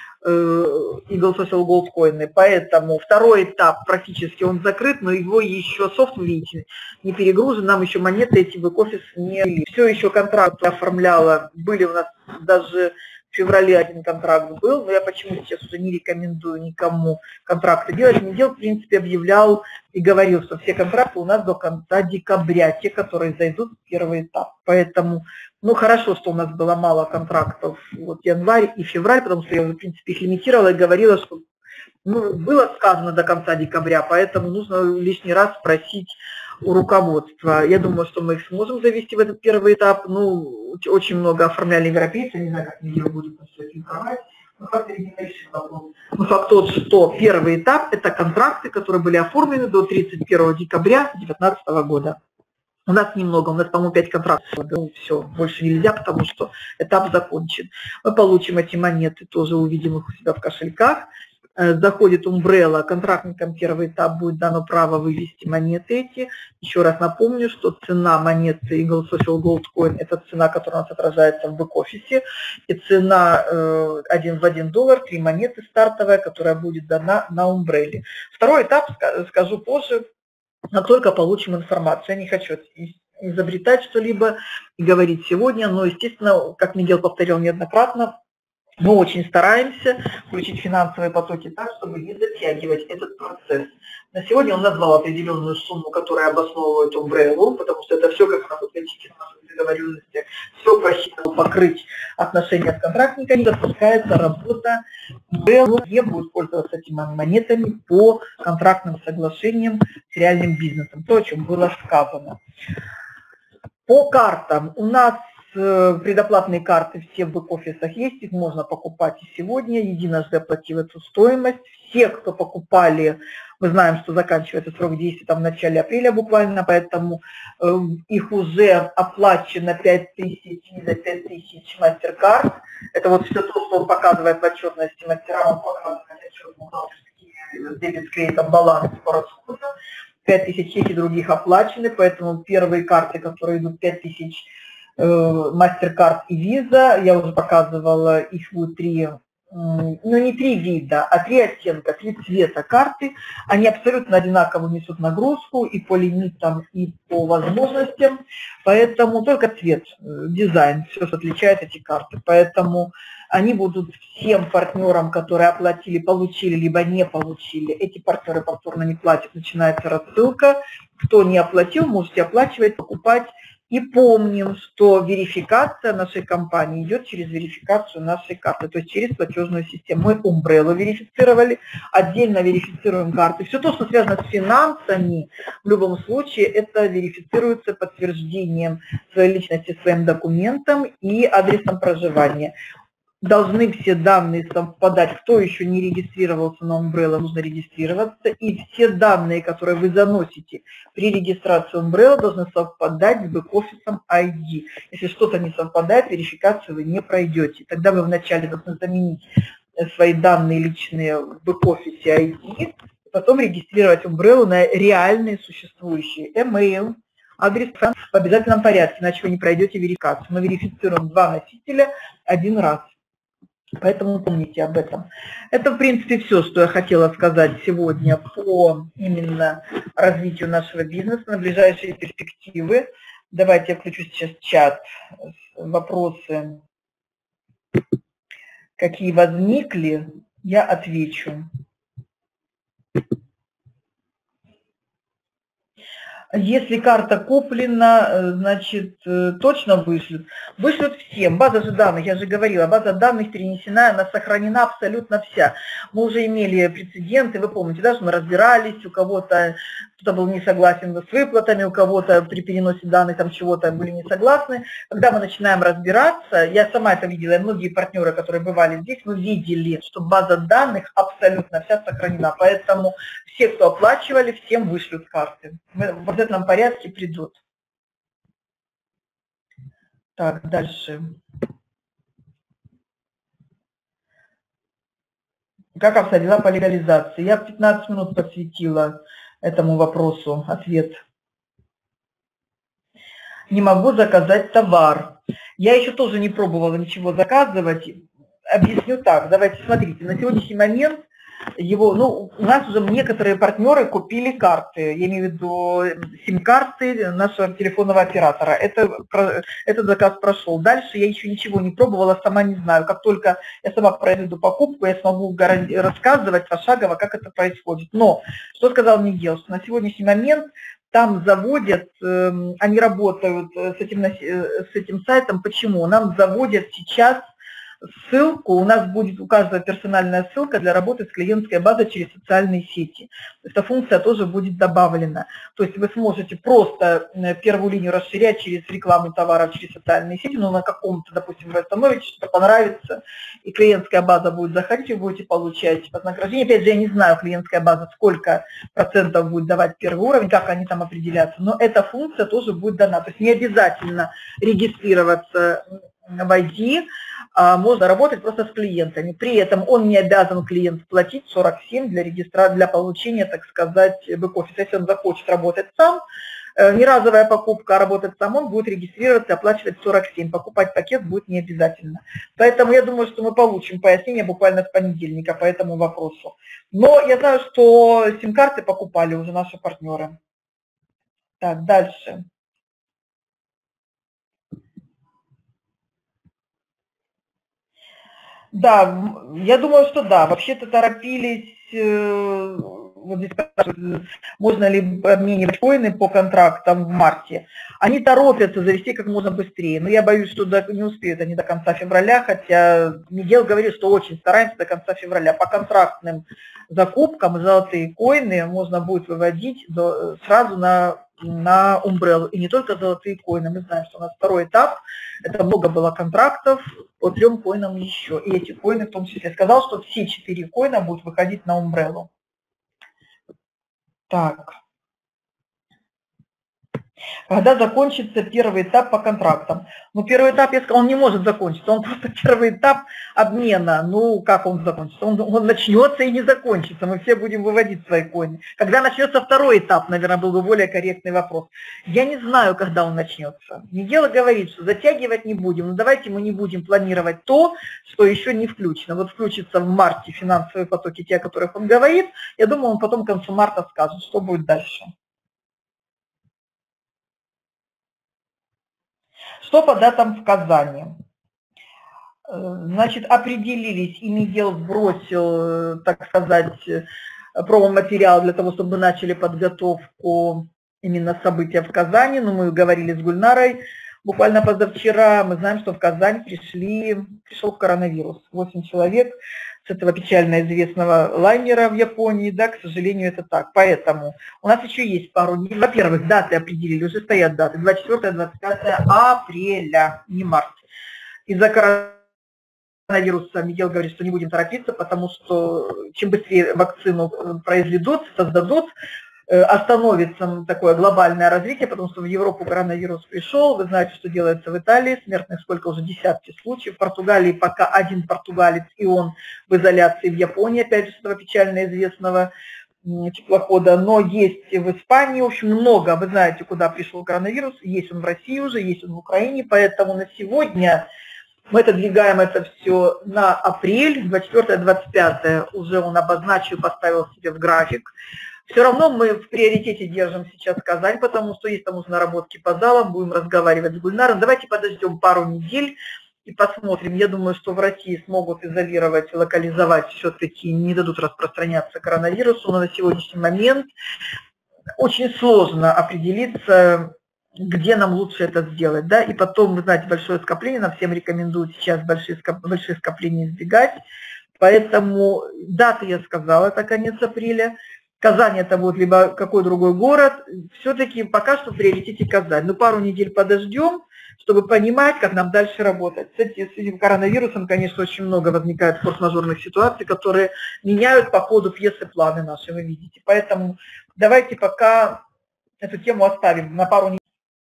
Eagle Social Gold коины. Поэтому второй этап практически он закрыт, но его еще софт, видите, не перегружен, нам еще монеты эти в бэк-офис не... Все еще контракт оформляла, были у нас даже... В феврале один контракт был, но я почему сейчас уже не рекомендую никому контракты делать. Мигель, в принципе, объявлял и говорил, что все контракты у нас до конца декабря, те, которые зайдут в первый этап. Поэтому, ну, хорошо, что у нас было мало контрактов, вот январь и февраль, потому что я, в принципе, их лимитировала и говорила, что ну, было сказано до конца декабря, поэтому нужно лишний раз спросить у руководства. Я думаю, что мы их сможем завести в этот первый этап. Ну, очень много оформляли европейцы, не знаю, как Мигель будет на все это информировать. Но факт не решит вопрос. Но факт тот, что первый этап – это контракты, которые были оформлены до тридцать первого декабря две тысячи девятнадцатого года. У нас немного, у нас, по-моему, пять контрактов. Ну, все, больше нельзя, потому что этап закончен. Мы получим эти монеты, тоже увидим их у себя в кошельках. Заходит Umbrella, контрактникам первый этап будет дано право вывести монеты эти. Еще раз напомню, что цена монеты Eagle Social Gold Coin – это цена, которая у нас отражается в бэк-офисе, и цена э, один в один доллар, три монеты стартовая, которая будет дана на Umbrella. Второй этап скажу позже, как только получим информацию. Я не хочу изобретать что-либо и говорить сегодня, но, естественно, как Мигель повторил неоднократно, мы очень стараемся включить финансовые потоки так, чтобы не затягивать этот процесс. На сегодня он назвал определенную сумму, которая обосновывает Umbrella, потому что это все, как у нас в наших договоренностях, все просчитано покрыть отношения с контрактниками, запускается работа Umbrella, где будут пользоваться этими монетами по контрактным соглашениям с реальным бизнесом, то, о чем было сказано. По картам у нас предоплатные карты все в бэк-офисах есть, их можно покупать и сегодня, единожды оплатив эту стоимость. Все, кто покупали, мы знаем, что заканчивается срок действия там в начале апреля буквально, поэтому э, их уже оплачено пять тысяч, за пять тысяч MasterCard. Это вот все то, что он показывает в отчетности мастерам, он показывает отчет дебет с кредитом баланс по расходу. пять тысяч эти других оплачены, поэтому первые карты, которые идут пять тысяч, MasterCard и Visa, я уже показывала, их будет три ну не три вида, а три оттенка, три цвета карты. Они абсолютно одинаково несут нагрузку и по лимитам, и по возможностям. Поэтому только цвет, дизайн, все, что отличает эти карты. Поэтому они будут всем партнерам, которые оплатили, получили, либо не получили. Эти партнеры повторно не платят, начинается рассылка. Кто не оплатил, можете оплачивать, покупать. И помним, что верификация нашей компании идет через верификацию нашей карты, то есть через платежную систему. Мы Umbrella верифицировали, отдельно верифицируем карты. Все то, что связано с финансами, в любом случае, это верифицируется подтверждением своей личности, своим документом и адресом проживания. Должны все данные совпадать. Кто еще не регистрировался на Umbrella, нужно регистрироваться. И все данные, которые вы заносите при регистрации Umbrella, должны совпадать с бэк-офисом ай ди. Если что-то не совпадает, верификацию вы не пройдете. Тогда вы вначале должны заменить свои данные личные в бэк-офисе ай ди, потом регистрировать Umbrella на реальные существующие email, адрес в обязательном порядке, иначе вы не пройдете верификацию. Мы верифицируем два носителя один раз. Поэтому помните об этом. Это, в принципе, все, что я хотела сказать сегодня по именно развитию нашего бизнеса на ближайшие перспективы. Давайте я включу сейчас чат, вопросы, какие возникли, я отвечу. Если карта куплена, значит, точно вышлют. Вышлют всем. База же данных, я же говорила, база данных перенесена, она сохранена абсолютно вся. Мы уже имели прецеденты, вы помните, да, что мы разбирались, у кого-то кто-то был не согласен с выплатами, у кого-то при переносе данных там чего-то были не согласны. Когда мы начинаем разбираться, я сама это видела, и многие партнеры, которые бывали здесь, мы видели, что база данных абсолютно вся сохранена. Поэтому все, кто оплачивали, всем вышлют карты. В обязательном порядке придут. Так, дальше. Как обстоят по легализации? Я пятнадцать минут посвятила этому вопросу. Ответ. Не могу заказать товар. Я еще тоже не пробовала ничего заказывать. Объясню так. Давайте, смотрите, на сегодняшний момент его, ну, у нас уже некоторые партнеры купили карты, я имею в виду сим-карты нашего телефонного оператора. Это, этот заказ прошел. Дальше я еще ничего не пробовала, сама не знаю. Как только я сама произведу покупку, я смогу рассказывать пошагово, как это происходит. Но что сказал Мигел, что на сегодняшний момент там заводят, они работают с этим, с этим сайтом. Почему? Нам заводят сейчас ссылку, у нас будет у каждого персональная ссылка для работы с клиентской базой через социальные сети. Эта функция тоже будет добавлена. То есть вы сможете просто первую линию расширять через рекламу товаров, через социальные сети, но на каком-то, допустим, вы остановитесь, что понравится, и клиентская база будет заходить, вы будете получать вознаграждение. Опять же, я не знаю, клиентская база, сколько процентов будет давать первый уровень, как они там определятся, но эта функция тоже будет дана. То есть не обязательно регистрироваться в ай ди, можно работать просто с клиентами. При этом он не обязан клиент платить сорок семь для регистрации, для получения, так сказать, бэк-офиса. Если он захочет работать сам, не разовая покупка, а работать сам, он будет регистрироваться и оплачивать сорок семь. Покупать пакет будет не обязательно. Поэтому я думаю, что мы получим пояснение буквально с понедельника по этому вопросу. Но я знаю, что сим-карты покупали уже наши партнеры. Так, дальше. Да, я думаю, что да. Вообще-то торопились, вот здесь спрашивают, можно ли обменивать коины по контрактам в марте. Они торопятся завести как можно быстрее, но я боюсь, что не успеют они до конца февраля, хотя Мигел говорит, что очень стараемся до конца февраля. По контрактным закупкам золотые коины можно будет выводить сразу на на Umbrella, и не только золотые коины. Мы знаем, что у нас второй этап, это много было контрактов по трем коинам еще, и эти коины в том числе. Я сказал, что все четыре коина будут выходить на Umbrella. Так. Когда закончится первый этап по контрактам? Ну, первый этап, я сказала, он не может закончиться, он просто первый этап обмена. Ну, как он закончится? Он, он начнется и не закончится, мы все будем выводить свои коины. Когда начнется второй этап, наверное, был бы более корректный вопрос. Я не знаю, когда он начнется. Мигела говорит, что затягивать не будем, но давайте мы не будем планировать то, что еще не включено. Вот включится в марте финансовые потоки, те, о которых он говорит, я думаю, он потом к концу марта скажет, что будет дальше. Что по датам в Казани? Значит, определились, и Мигел сбросил, так сказать, промо-материал для того, чтобы мы начали подготовку именно события в Казани. Но мы говорили с Гульнарой буквально позавчера. Мы знаем, что в Казань пришли, пришел коронавирус. восемь человек с этого печально известного лайнера в Японии, да, к сожалению, это так. Поэтому у нас еще есть пару дней. Во-первых, даты определили, уже стоят даты. двадцать четвёртое — двадцать пятое апреля, не март. Из-за коронавируса Мигел говорит, что не будем торопиться, потому что чем быстрее вакцину произведут, создадут, остановится такое глобальное развитие, потому что в Европу коронавирус пришел. Вы знаете, что делается в Италии, смертных сколько уже, десятки случаев. В Португалии пока один португалец, и он в изоляции. В Японии, опять же, с этого печально известного теплохода, но есть в Испании, в общем, много. Вы знаете, куда пришел коронавирус, есть он в России уже, есть он в Украине, поэтому на сегодня мы это двигаем это все на апрель, двадцать четвёртое — двадцать пятое уже он обозначил, поставил себе в график. Все равно мы в приоритете держим сейчас Казань, потому что есть там уже наработки по залам, будем разговаривать с Гульнаром. Давайте подождем пару недель и посмотрим. Я думаю, что в России смогут изолировать, локализовать, все-таки не дадут распространяться коронавирусу, но на сегодняшний момент очень сложно определиться, где нам лучше это сделать. Да? И потом, вы знаете, большое скопление, нам всем рекомендуют сейчас большие, большие скопления избегать. Поэтому даты я сказала, это конец апреля. Казань это будет либо какой другой город, все-таки пока что в приоритете Казань. Ну, пару недель подождем, чтобы понимать, как нам дальше работать. С этим коронавирусом, конечно, очень много возникает форс-мажорных ситуаций, которые меняют по ходу пьесы планы наши, вы видите. Поэтому давайте пока эту тему оставим на пару недель.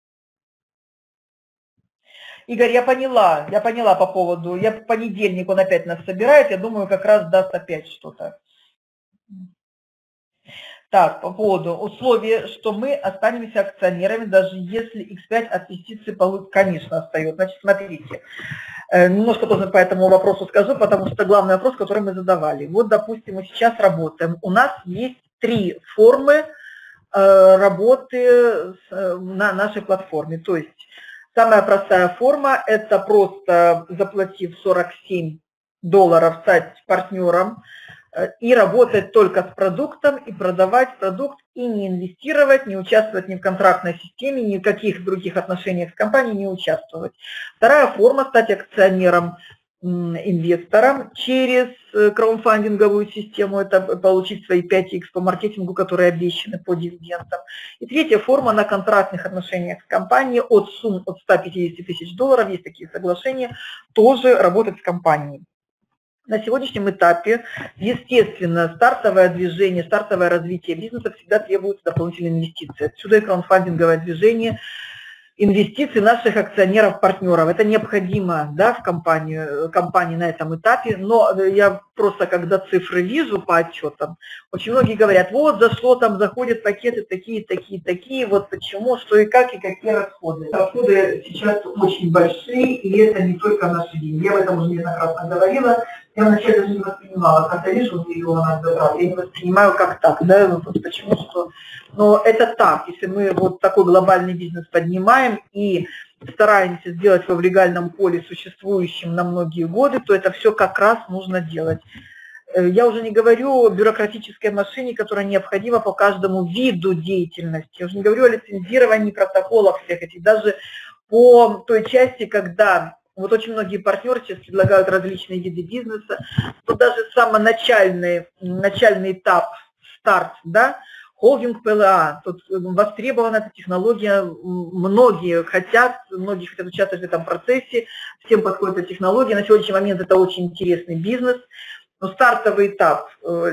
Игорь, я поняла, я поняла по поводу, я в понедельник он опять нас собирает, я думаю, как раз даст опять что-то. Так, по поводу условия, что мы останемся акционерами, даже если икс пять от инвестиций получит, конечно, остается. Значит, смотрите, немножко тоже по этому вопросу скажу, потому что главный вопрос, который мы задавали. Вот, допустим, мы сейчас работаем. У нас есть три формы работы на нашей платформе. То есть самая простая форма – это просто заплатив сорок семь долларов, стать партнером и работать только с продуктом, и продавать продукт, и не инвестировать, не участвовать ни в контрактной системе, ни в каких других отношениях с компанией не участвовать. Вторая форма – стать акционером, инвестором через краудфандинговую систему, это получить свои пять икс по маркетингу, которые обещаны по дивидендам. И третья форма на контрактных отношениях с компанией от сумм от ста пятидесяти тысяч долларов, есть такие соглашения, тоже работать с компанией. На сегодняшнем этапе, естественно, стартовое движение, стартовое развитие бизнеса всегда требует дополнительной инвестиции. Отсюда и краудфандинговое движение, инвестиции наших акционеров-партнеров. Это необходимо, да, в компанию, компании на этом этапе, но я просто, когда цифры вижу по отчетам, очень многие говорят, вот зашло, там заходят пакеты такие, такие, такие, вот почему, что и как, и какие расходы. Расходы сейчас очень большие, и это не только наши деньги. Я об этом уже неоднократно говорила. Я вначале даже не воспринимала, когда вижу миллиона затрат, я не воспринимаю как так, да, вот почему что. Но это так, если мы вот такой глобальный бизнес поднимаем и стараемся сделать его в легальном поле существующим на многие годы, то это все как раз нужно делать. Я уже не говорю о бюрократической машине, которая необходима по каждому виду деятельности. Я уже не говорю о лицензировании протоколов всех этих, даже по той части, когда вот очень многие партнеры сейчас предлагают различные виды бизнеса, но даже самый начальный, начальный этап, старт, да, холдинг пэ эл а, тут востребована эта технология, многие хотят, многие хотят участвовать в этом процессе, всем подходит эта технология. На сегодняшний момент это очень интересный бизнес. Но стартовый этап,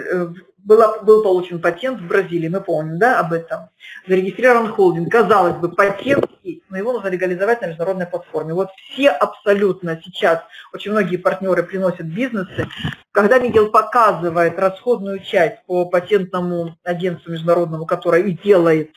было, был получен патент в Бразилии, мы помним, да, об этом. Зарегистрирован холдинг, казалось бы, патент есть, но его нужно легализовать на международной платформе. Вот все абсолютно сейчас, очень многие партнеры приносят бизнесы, когда Мигел показывает расходную часть по патентному агентству международному, которое и делает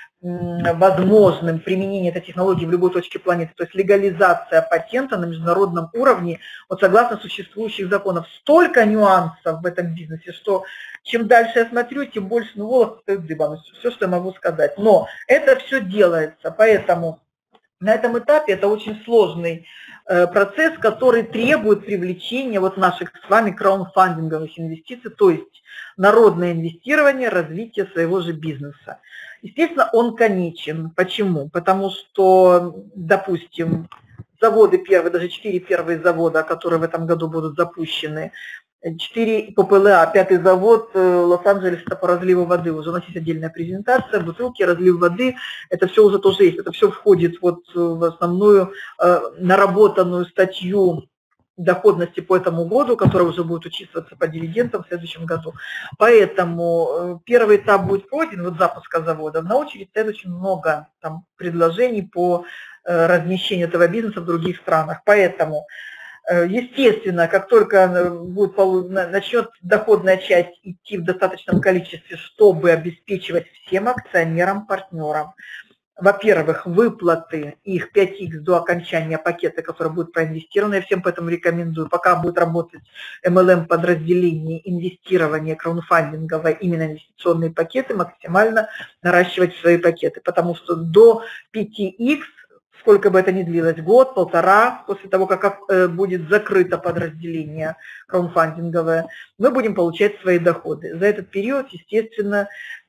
возможным применение этой технологии в любой точке планеты, то есть легализация патента на международном уровне, вот согласно существующих законов, столько нюансов в этом бизнесе, что чем дальше я смотрю, тем больше, ну, волосы встают дыбом, все, что я могу сказать. Но это все делается, поэтому на этом этапе это очень сложный процесс, который требует привлечения вот наших с вами краудфандинговых инвестиций, то есть народное инвестирование, развитие своего же бизнеса. Естественно, он конечен. Почему? Потому что, допустим, заводы первые, даже четыре первые завода, которые в этом году будут запущены, четыре ППЛА, пятый завод Лос-Анджелес, это по разливу воды, уже у нас есть отдельная презентация, бутылки, разлив воды, это все уже тоже есть, это все входит вот в основную э, наработанную статью доходности по этому году, которая уже будет учитываться по дивидендам в следующем году. Поэтому первый этап будет пройден, вот запуска завода. На очередь стоит очень много там предложений по размещению этого бизнеса в других странах. Поэтому, естественно, как только будет, начнет доходная часть идти в достаточном количестве, чтобы обеспечивать всем акционерам, партнерам, во-первых, выплаты их пять икс до окончания пакета, который будет проинвестирован. Я всем поэтому рекомендую, пока будет работать эм эл эм подразделение инвестирования краудфандинговое, именно инвестиционные пакеты, максимально наращивать свои пакеты, потому что до пяти икс, сколько бы это ни длилось, год, полтора, после того, как будет закрыто подразделение краудфандинговое, мы будем получать свои доходы. За этот период, естественно,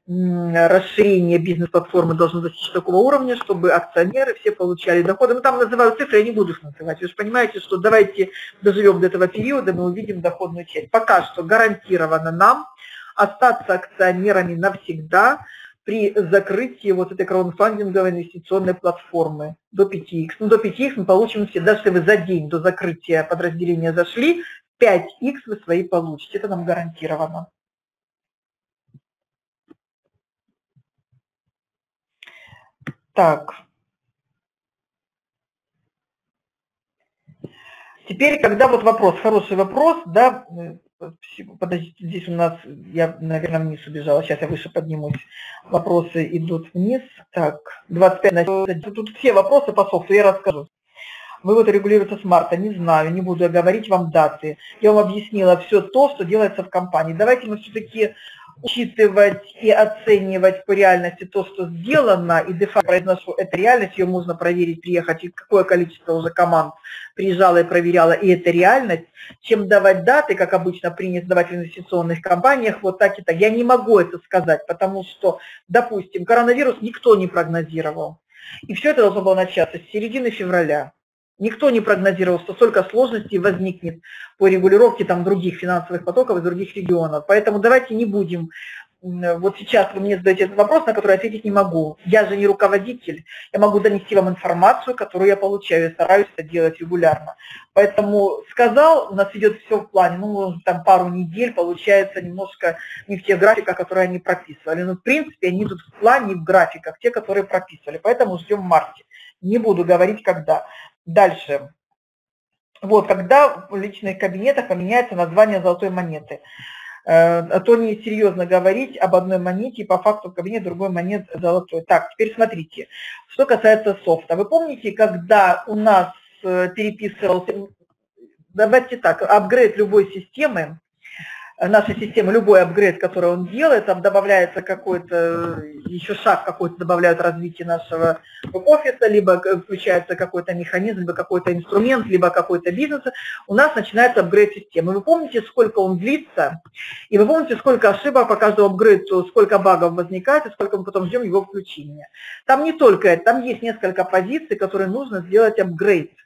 расширение бизнес-платформы должно достичь такого уровня, чтобы акционеры все получали доходы. Ну, там называют цифры, я не буду их называть. Вы же понимаете, что давайте доживем до этого периода, мы увидим доходную часть. Пока что гарантировано нам остаться акционерами навсегда при закрытии вот этой краудфандинговой инвестиционной платформы до пяти икс. Ну, до пяти икс мы получим все, даже если вы за день до закрытия подразделения зашли, пять икс вы свои получите. Это нам гарантировано. Так. Теперь, когда вот вопрос, хороший вопрос, да, подождите, здесь у нас, я, наверное, вниз убежала, сейчас я выше поднимусь, вопросы идут вниз, так, двадцать пять, тут все вопросы по софту, я расскажу. Вывод регулируется с марта, не знаю, не буду говорить вам даты, я вам объяснила все то, что делается в компании. Давайте мы все-таки учитывать и оценивать по реальности то, что сделано, и де-факто произношу, это реальность, ее можно проверить, приехать, и какое количество уже команд приезжало и проверяло, и это реальность, чем давать даты, как обычно принято давать в инвестиционных компаниях, вот так и так. Я не могу это сказать, потому что, допустим, коронавирус никто не прогнозировал, и все это должно было начаться с середины февраля. Никто не прогнозировал, что столько сложностей возникнет по регулировке там, других финансовых потоков из других регионов. Поэтому давайте не будем, вот сейчас вы мне задаете этот вопрос, на который ответить не могу. Я же не руководитель, я могу донести вам информацию, которую я получаю, я стараюсь это делать регулярно. Поэтому сказал, у нас идет все в плане, ну, может, там пару недель, получается немножко не в тех графиках, которые они прописывали. Но в принципе они идут в плане, в графиках, те, которые прописывали. Поэтому ждем в марте. Не буду говорить, когда. Дальше. Вот, когда в личных кабинетах поменяется название золотой монеты. А то не серьезно говорить об одной монете, и по факту в кабинет другой монет золотой. Так, теперь смотрите, что касается софта. Вы помните, когда у нас переписывался, давайте так, апгрейд любой системы, нашей системы, любой апгрейд, который он делает, там добавляется какой-то, еще шаг какой-то добавляют развитие нашего бэк-офиса, либо включается какой-то механизм, либо какой-то инструмент, либо какой-то бизнес, у нас начинается апгрейд системы. Вы помните, сколько он длится, и вы помните, сколько ошибок по каждому апгрейду, сколько багов возникает, и сколько мы потом ждем его включения. Там не только это, там есть несколько позиций, которые нужно сделать апгрейд.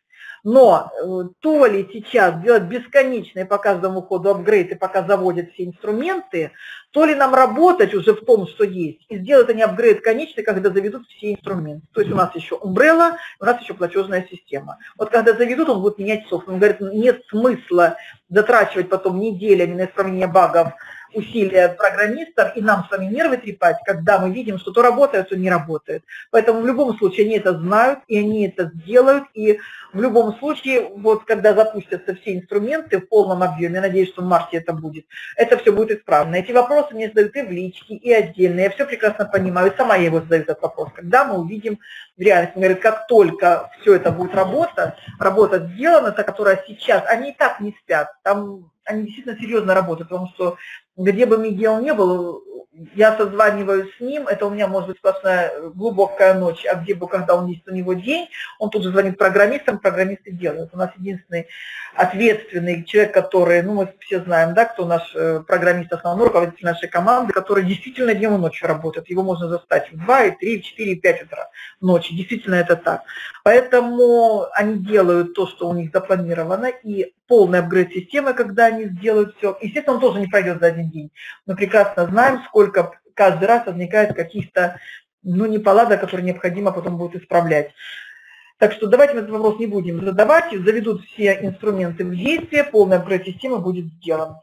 Но то ли сейчас делать бесконечный по каждому ходу апгрейд и пока заводят все инструменты, то ли нам работать уже в том, что есть, и сделать они апгрейд конечный, когда заведут все инструменты. То есть у нас еще Umbrella, у нас еще платежная система. Вот когда заведут, он будет менять софт. Он говорит, нет смысла затрачивать потом неделями на исправление багов, усилия программистов и нам с вами нервы трепать, когда мы видим, что то работает, то не работает. Поэтому в любом случае они это знают, и они это сделают, и в любом случае, вот когда запустятся все инструменты в полном объеме, я надеюсь, что в марте это будет, это все будет исправно. Эти вопросы мне задают и в личке, и отдельно, я все прекрасно понимаю, и сама я его задаю этот вопрос, когда мы увидим в реальности. Он говорит, как только все это будет работа, работа сделана, та, которая сейчас, они и так не спят, там они действительно серьезно работают, потому что где бы Мигел не был, я созваниваюсь с ним, это у меня может быть сплошная глубокая ночь, а где бы, когда он есть у него день, он тут же звонит программистам, программисты делают. У нас единственный ответственный человек, который, ну мы все знаем, да, кто наш программист, основной руководитель нашей команды, который действительно днем и ночью работает. Его можно застать в два, и три, и четыре, и пять утра ночи. Действительно это так. Поэтому они делают то, что у них запланировано, и полный апгрейд системы, когда они сделают все. Естественно, он тоже не пройдет за один день. Мы прекрасно знаем, сколько каждый раз возникает каких-то, ну, неполадок, которые необходимо потом будет исправлять. Так что давайте мы этот вопрос не будем задавать, заведут все инструменты в действие, полный апгрейд системы будет сделан.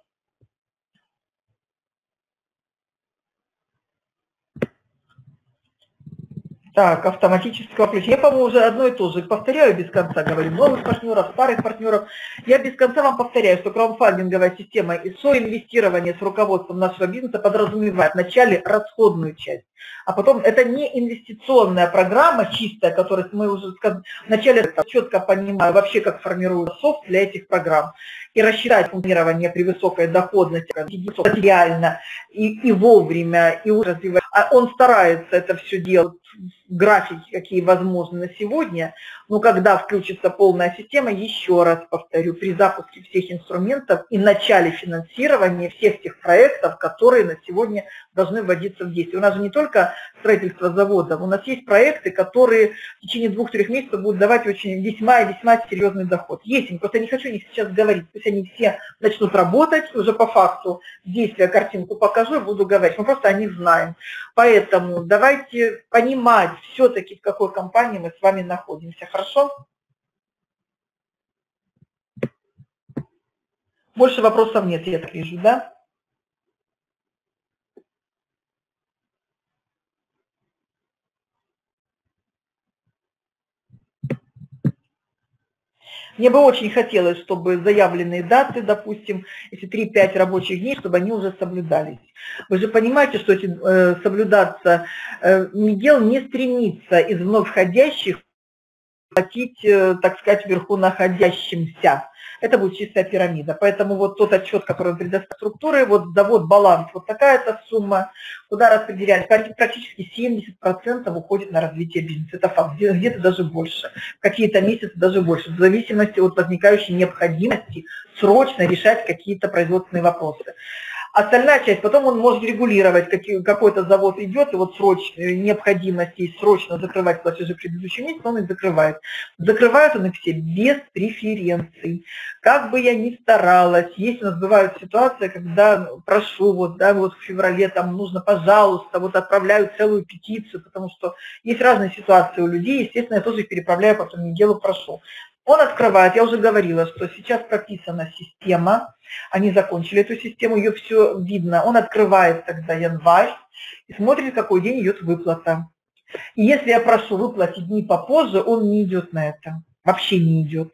Так, автоматического включения. Я, по-моему, уже одно и то же повторяю без конца, говорю, новых партнеров, старых партнеров. Я без конца вам повторяю, что краудфандинговая система и соинвестирование с руководством нашего бизнеса подразумевает вначале расходную часть, а потом это не инвестиционная программа чистая, которую мы уже вначале четко понимаем вообще, как формируется софт для этих программ. И рассчитать функционирование при высокой доходности реально и, и вовремя, и уже развивать. А он старается это все делать в графике, какие возможны на сегодня, но когда включится полная система, еще раз повторю, при запуске всех инструментов и начале финансирования всех тех проектов, которые на сегодня должны вводиться в действие. У нас же не только строительство заводов, у нас есть проекты, которые в течение двух-трех месяцев будут давать очень весьма и весьма серьезный доход. Есть, просто не хочу о них сейчас говорить, пусть они все начнут работать, уже по факту действия картинку покажу и буду говорить, мы просто о них знаем. Поэтому давайте понимать все-таки, в какой компании мы с вами находимся, хорошо? Больше вопросов нет, я так вижу, да? Мне бы очень хотелось, чтобы заявленные даты, допустим, если три-пять рабочих дней, чтобы они уже соблюдались. Вы же понимаете, что эти, э, соблюдаться, э, Мигел не стремится из вновь входящих платить, э, так сказать, вверху находящимся. Это будет чистая пирамида. Поэтому вот тот отчет, который он предоставит структуры, вот завод, баланс, вот такая-то сумма, куда распределяли, практически семьдесят процентов уходит на развитие бизнеса. Это факт, где-то даже больше, какие-то месяцы даже больше, в зависимости от возникающей необходимости срочно решать какие-то производственные вопросы. Остальная часть, потом он может регулировать, какой-то завод идет, и вот срочная необходимость есть срочно закрывать платежи в предыдущем месяце, он их закрывает. Закрывают он их все без преференций. Как бы я ни старалась, есть у нас бывают ситуации, когда прошу, вот, да, вот в феврале там нужно, пожалуйста, вот отправляю целую петицию, потому что есть разные ситуации у людей, естественно, я тоже их переправляю, потом неделю прошу. Он открывает, я уже говорила, что сейчас прописана система, они закончили эту систему, ее все видно. Он открывает тогда январь и смотрит, какой день идет выплата. И если я прошу выплатить дни попозже, он не идет на это, вообще не идет.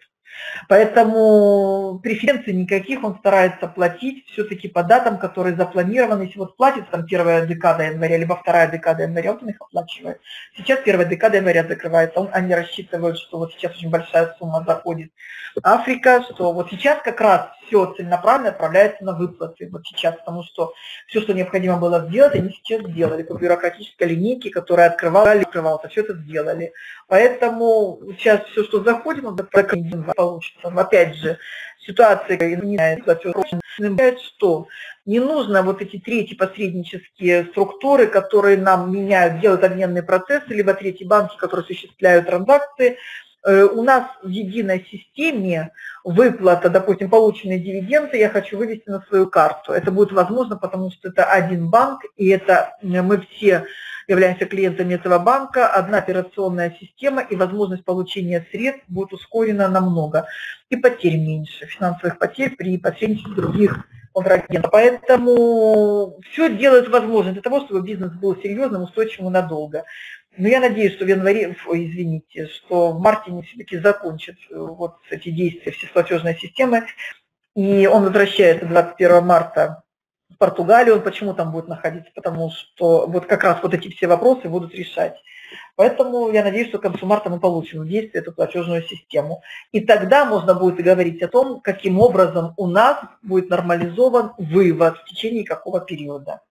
Поэтому преференций никаких, он старается платить все-таки по датам, которые запланированы. Если вот платится там первая декада января, либо вторая декада января, вот он их оплачивает. Сейчас первая декада января закрывается, он, они рассчитывают, что вот сейчас очень большая сумма заходит в Африка, что вот сейчас как раз все целенаправленно отправляется на выплаты, вот сейчас, потому что все, что необходимо было сделать, они сейчас сделали. По бюрократической линейке, которая открывала, открывался, все это сделали. Поэтому сейчас все, что заходит, он получится. Опять же, ситуация изменяется, что не нужно вот эти третьи посреднические структуры, которые нам меняют, делают обменные процессы, либо третьи банки, которые осуществляют транзакции. У нас в единой системе выплата, допустим, полученные дивиденды я хочу вывести на свою карту. Это будет возможно, потому что это один банк, и это мы все являемся клиентами этого банка, одна операционная система, и возможность получения средств будет ускорена намного. И потерь меньше, финансовых потерь при посредничестве других контрагентов. Поэтому все делает возможным для того, чтобы бизнес был серьезным, устойчивым и надолго. Но я надеюсь, что в январе, ой, извините, что в марте они все-таки закончат вот эти действия все платежной системы, и он возвращается двадцать первого марта в Португалию. Он почему там будет находиться? Потому что вот как раз вот эти все вопросы будут решать. Поэтому я надеюсь, что к концу марта мы получим в действие эту платежную систему. И тогда можно будет говорить о том, каким образом у нас будет нормализован вывод в течение какого периода.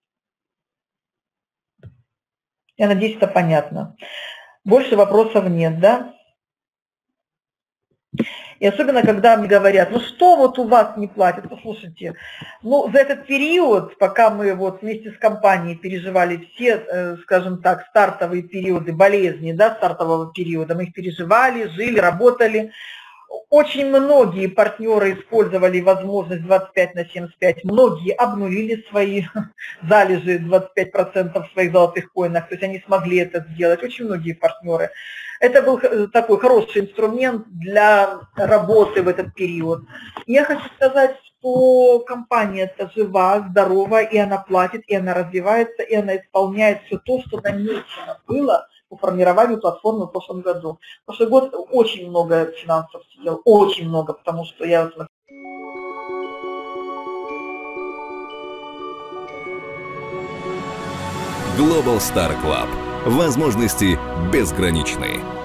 Я надеюсь, это понятно. Больше вопросов нет, да? И особенно, когда мне говорят, ну что вот у вас не платят, послушайте, ну за этот период, пока мы вот вместе с компанией переживали все, скажем так, стартовые периоды болезни, да, стартового периода, мы их переживали, жили, работали. Очень многие партнеры использовали возможность двадцать пять на семьдесят пять, многие обнулили свои залежи двадцать пять процентов в своих золотых коинах, то есть они смогли это сделать, очень многие партнеры. Это был такой хороший инструмент для работы в этот период. Я хочу сказать, что компания-то жива, здорова, и она платит, и она развивается, и она исполняет все то, что намечено было по формированию платформы в прошлом году. В прошлый год очень много финансов сидел, очень много, потому что я... Global Star Club. Возможности безграничны.